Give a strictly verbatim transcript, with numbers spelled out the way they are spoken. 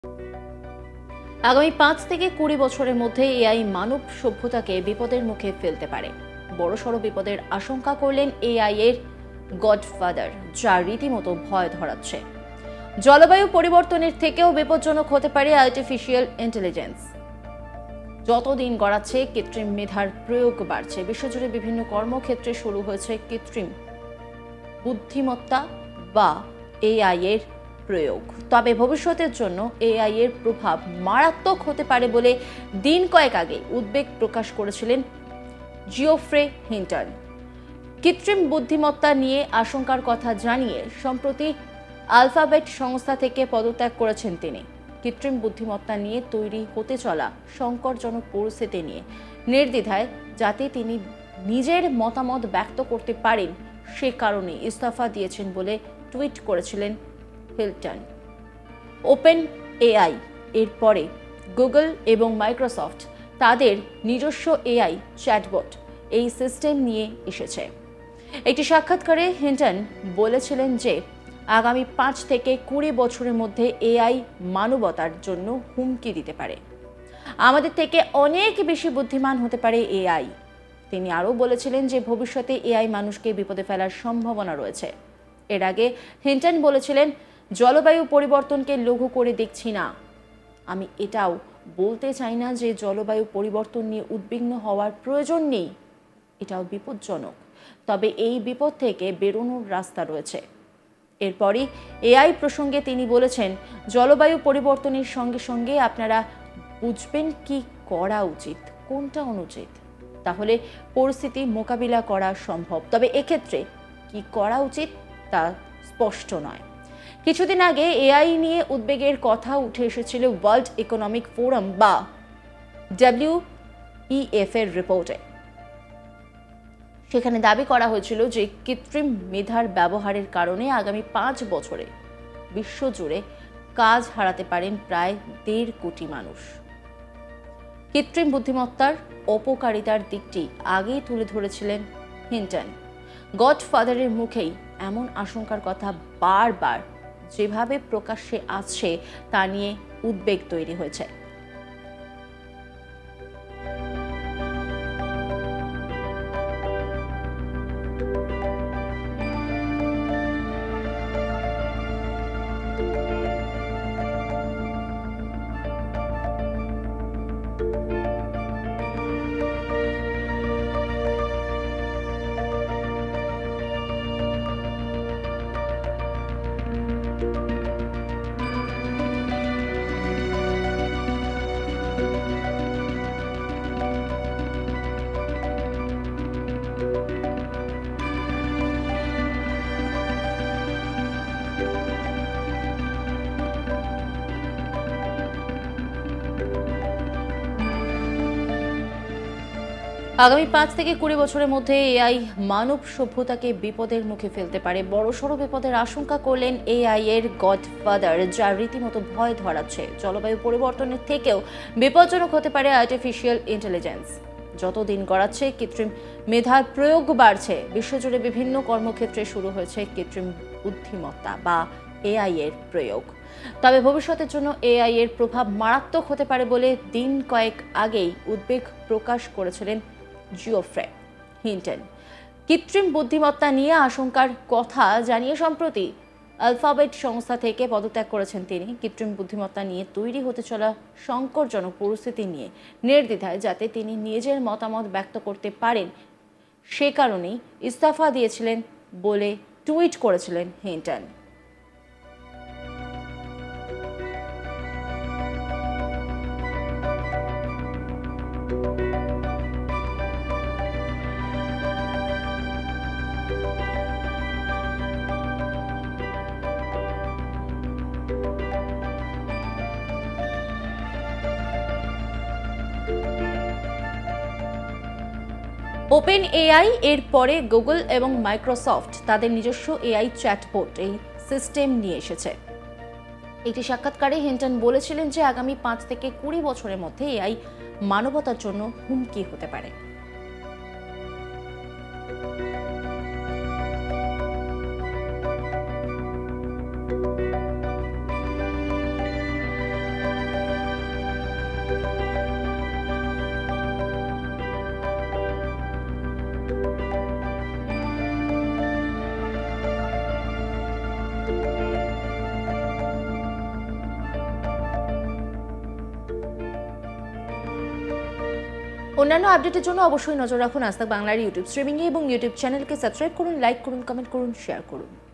আগামী পাঁচ থেকে কুড়ি বছরের মধ্যে এআই মানব সভ্যতাকে বিপদের মুখে ফেলতে পারে। বড়সড় বিপদের আশঙ্কা করলেন এআই এর গডফাদার, যা রীতিমতো ভয় ধরাচ্ছে। জলবায়ু পরিবর্তনের থেকেও বিপজ্জনক হতে পারে আর্টিফিশিয়াল ইন্টেলিজেন্স। যতদিন গড়াচ্ছে কৃত্রিম মেধার প্রয়োগ বাড়ছে। বিশ্বজুড়ে বিভিন্ন কর্মক্ষেত্রে শুরু হয়েছে কৃত্রিম বুদ্ধিমত্তা বা এআই এর প্রয়োগ। তবে ভবিষ্যতের জন্য এআই এর প্রভাব মারাত্মক হতে পারে বলে দিন কয়েক আগে উদ্বেগ প্রকাশ করেছিলেন জিওফ্রে হিন্টন। কৃত্রিম বুদ্ধিমত্তা নিয়ে আশঙ্কার কথা জানিয়ে সম্প্রতি আলফাবেট সংস্থা থেকে পদত্যাগ করেছেন তিনি। কৃত্রিম বুদ্ধিমত্তা নিয়ে তৈরি হতে চলা সংকটজনক পরিস্থিতি নিয়ে নির্দ্বিধায় যাতে তিনি নিজের মতামত ব্যক্ত করতে পারেন সে কারণে ইস্তফা দিয়েছেন বলে টুইট করেছিলেন হিলটন। ওপেন এআই এর পরে গুগল এবং মাইক্রোসফট তাদের নিজস্ব এআই চ্যাটবট এই সিস্টেম নিয়ে এসেছে। একটি সাক্ষাৎকারে হিন্টন বলেছিলেন যে আগামী পাঁচ থেকে কুড়ি বছরের মধ্যে এআই মানবতার জন্য হুমকি দিতে পারে। আমাদের থেকে অনেক বেশি বুদ্ধিমান হতে পারে এআই। তিনি আরও বলেছিলেন যে ভবিষ্যতে এআই মানুষকে বিপদে ফেলার সম্ভাবনা রয়েছে। এর আগে হিন্টন বলেছিলেন, জলবায়ু পরিবর্তনকে লঘু করে দেখছি না। আমি এটাও বলতে চাই না যে জলবায়ু পরিবর্তন নিয়ে উদ্বিগ্ন হওয়ার প্রয়োজন নেই। এটাও বিপজ্জনক, তবে এই বিপদ থেকে বেরোনোর রাস্তা রয়েছে। এরপরই এআই প্রসঙ্গে তিনি বলেছেন, জলবায়ু পরিবর্তনের সঙ্গে সঙ্গে আপনারা বুঝবেন কি করা উচিত, কোনটা অনুচিত। তাহলে পরিস্থিতি মোকাবিলা করা সম্ভব। তবে এক্ষেত্রে কি করা উচিত তা স্পষ্ট নয়। কিছুদিন আগে এআই নিয়ে উদ্বেগের কথা উঠে এসেছিল ওয়ার্ল্ড ইকোনমিক ফোরাম বা ডব্লিউইএফ এর রিপোর্টে। সেখানে দাবি করা হয়েছিল যে কৃত্রিম মেধার ব্যবহারের কারণে আগামী পাঁচ বছরে বিশ্বজুড়ে কাজ হারাতে পারেন প্রায় দেড় কোটি মানুষ। কৃত্রিম বুদ্ধিমত্তার অপকারিতার দিকটি আগেই তুলে ধরেছিলেন হিন্টন। গডফাদারের মুখেই এমন আশঙ্কার কথা বারবার যেভাবে প্রকাশ্যে আসছে তা নিয়ে উদ্বেগ তৈরি হয়েছে। আগামী পাঁচ থেকে কুড়ি বছরের মধ্যে এআই মানব সভ্যতাকে বিপদের মুখে ফেলতে পারে। বড়সড় বিপদের আশঙ্কা করলেন এআই এর গডফাদার, যা রীতিমতো ভয় ধরাচ্ছে। জলবায়ু পরিবর্তনের থেকেও বিপজ্জনক হতে পারে আর্টিফিশিয়াল ইন্টেলিজেন্স। যতদিন গড়াচ্ছে কৃত্রিম মেধার প্রয়োগ বাড়ছে। বিশ্বজুড়ে বিভিন্ন কর্মক্ষেত্রে শুরু হয়েছে কৃত্রিম বুদ্ধিমত্তা বা এআই এর প্রয়োগ। তবে ভবিষ্যতের জন্য এআই এর প্রভাব মারাত্মক হতে পারে বলে দিন কয়েক আগেই উদ্বেগ প্রকাশ করেছিলেন জিওফ্রে হিন্টন। কৃত্রিম বুদ্ধিমত্তা নিয়ে আশঙ্কার কথা জানিয়ে সম্প্রতি আলফাবেট সংস্থা থেকে পদত্যাগ করেছেন তিনি। কৃত্রিম বুদ্ধিমত্তা নিয়ে তৈরি হতে চলা সংকটজনক পরিস্থিতি নিয়ে নির্দ্বিধায় যাতে তিনি নিজের মতামত ব্যক্ত করতে পারেন সে কারণেই ইস্তফা দিয়েছিলেন বলে টুইট করেছিলেন হিন্টন। ওপেন এআই এর পরে গুগল এবং মাইক্রোসফট তাদের নিজস্ব এআই চ্যাটবট এই সিস্টেম নিয়ে এসেছে। একটি সাক্ষাৎকারে হিন্টন বলেছিলেন যে আগামী পাঁচ থেকে কুড়ি বছরের মধ্যে এআই মানবতার জন্য হুমকি হতে পারে। অন্যান্য আপডেটের জন্য অবশ্যই নজর রাখুন আজ তাক বাংলার ইউটিউব স্ট্রিমিংয়ে এবং ইউটিউব চ্যানেলকে সাবস্ক্রাইব করুন, লাইক করুন, কমেন্ট করুন, শেয়ার করুন।